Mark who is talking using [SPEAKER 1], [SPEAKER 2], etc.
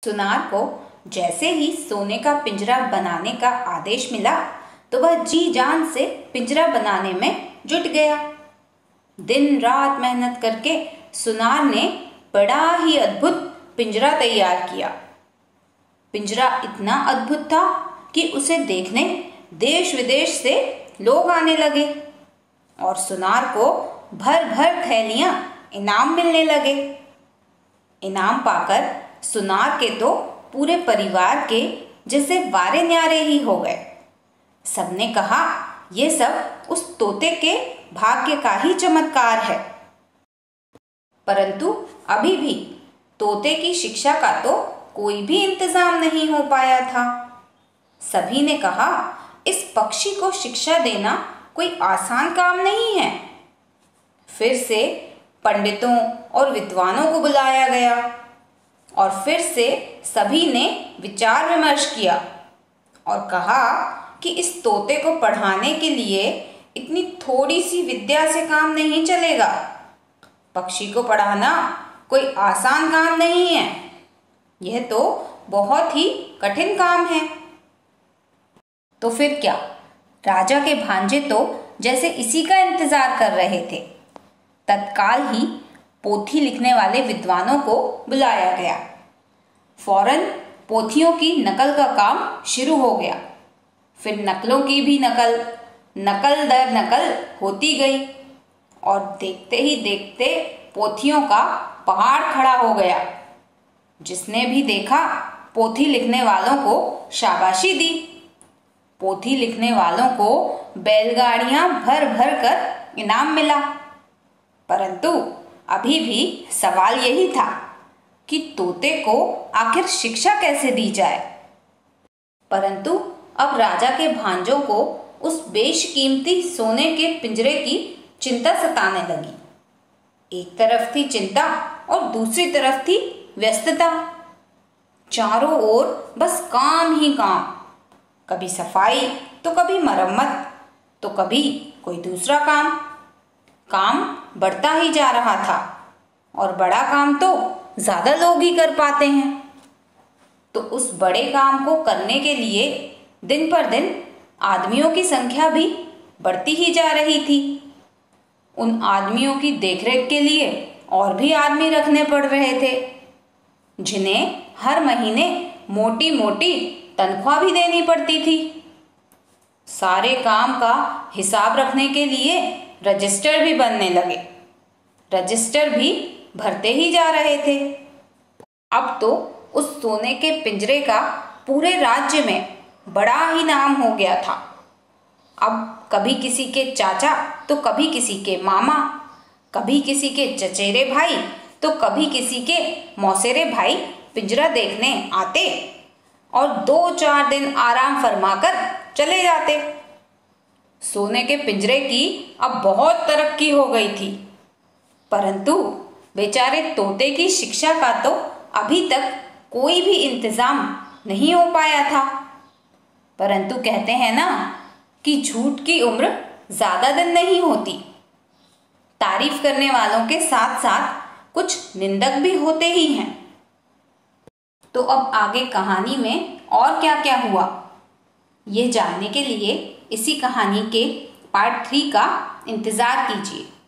[SPEAKER 1] सुनार को जैसे ही सोने का पिंजरा बनाने का आदेश मिला तो वह जी जान से पिंजरा बनाने में जुट गया। दिन रात मेहनत करके सुनार ने बड़ा ही अद्भुत पिंजरा तैयार किया। पिंजरा इतना अद्भुत था कि उसे देखने देश विदेश से लोग आने लगे और सुनार को भर भर थैलियां इनाम मिलने लगे। इनाम पाकर सुनार के तो पूरे परिवार के जैसे वारे न्यारे ही हो गए। सबने कहा यह सब उस तोते के भाग्य का ही चमत्कार है। परंतु अभी भी तोते की शिक्षा का तो कोई भी इंतजाम नहीं हो पाया था। सभी ने कहा इस पक्षी को शिक्षा देना कोई आसान काम नहीं है। फिर से पंडितों और विद्वानों को बुलाया गया और फिर से सभी ने विचार विमर्श किया और कहा कि इस तोते को पढ़ाने के लिए इतनी थोड़ी सी विद्या से काम नहीं चलेगा। पक्षी को पढ़ाना कोई आसान काम नहीं है, यह तो बहुत ही कठिन काम है। तो फिर क्या, राजा के भांजे तो जैसे इसी का इंतजार कर रहे थे। तत्काल ही पोथी लिखने वाले विद्वानों को बुलाया गया। फौरन पोथियों की नकल का काम शुरू हो गया। फिर नकलों की भी नकल दर नकल होती गई और देखते ही देखते पोथियों का पहाड़ खड़ा हो गया। जिसने भी देखा पोथी लिखने वालों को शाबाशी दी। पोथी लिखने वालों को बैलगाड़ियां भर भर कर इनाम मिला। परंतु अभी भी सवाल यही था कि तोते को आखिर शिक्षा कैसे दी जाए। परंतु अब राजा के भांजों को उस बेशकीमती सोने के पिंजरे की चिंता सताने लगी। एक तरफ थी चिंता और दूसरी तरफ थी व्यस्तता। चारों ओर बस काम ही काम, कभी सफाई तो कभी मरम्मत तो कभी कोई दूसरा काम। काम बढ़ता ही जा रहा था और बड़ा काम तो ज्यादा लोग ही कर पाते हैं। तो उस बड़े काम को करने के लिए दिन पर दिन आदमियों की संख्या भी बढ़ती ही जा रही थी। उन आदमियों की देखरेख के लिए और भी आदमी रखने पड़ रहे थे, जिन्हें हर महीने मोटी मोटी तनख्वाह भी देनी पड़ती थी। सारे काम का हिसाब रखने के लिए रजिस्टर भी बनने लगे। रजिस्टर भी भरते ही जा रहे थे। अब तो उस सोने के पिंजरे का पूरे राज्य में बड़ा ही नाम हो गया था। अब कभी किसी के चाचा तो कभी किसी के मामा, कभी किसी के चचेरे भाई तो कभी किसी के मौसेरे भाई पिंजरा देखने आते और 2-4 दिन आराम फरमाकर चले जाते। सोने के पिंजरे की अब बहुत तरक्की हो गई थी, परंतु बेचारे तोते की शिक्षा का तो अभी तक कोई भी इंतजाम नहीं हो पाया था। परंतु कहते हैं ना कि झूठ की उम्र ज्यादा दिन नहीं होती। तारीफ करने वालों के साथ साथ कुछ निंदक भी होते ही हैं। तो अब आगे कहानी में और क्या क्या हुआ, ये जानने के लिए इसी कहानी के पार्ट 3 का इंतजार कीजिए।